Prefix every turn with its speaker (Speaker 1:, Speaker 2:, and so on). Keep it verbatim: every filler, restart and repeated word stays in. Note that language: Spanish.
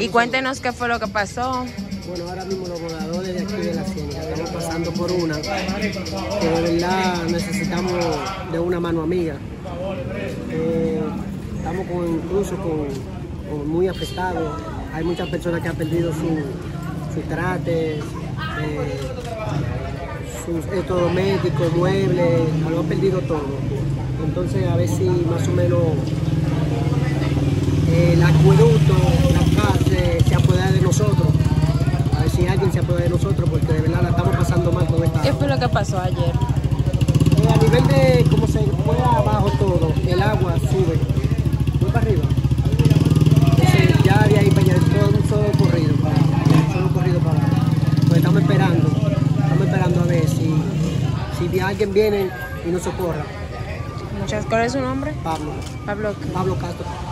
Speaker 1: Y cuéntenos qué fue lo que pasó.
Speaker 2: Bueno, ahora mismo los moradores de aquí de la Ciénaga estamos pasando por una que de verdad necesitamos de una mano amiga. Eh, estamos con, incluso con, con muy afectados. Hay muchas personas que han perdido su, sus trates, eh, sus electrodomésticos, muebles, lo han perdido todo. Entonces a ver si más o menos eh, el acueducto, la casa se, se apodera de nosotros. A ver si alguien se apodera de nosotros, porque de verdad la estamos pasando mal con esta.
Speaker 1: ¿Qué fue lo que pasó ayer?
Speaker 2: Eh, a nivel de cómo se fue abajo todo, el agua sube, muy para arriba. Entonces ya de ahí para allá todo un solo corrido para, un solo corrido para pues estamos esperando, estamos esperando a ver si, si alguien viene y nos socorra.
Speaker 1: Muchas, ¿cuál es su nombre?
Speaker 2: Pablo.
Speaker 1: Pablo.
Speaker 2: Pablo Castro.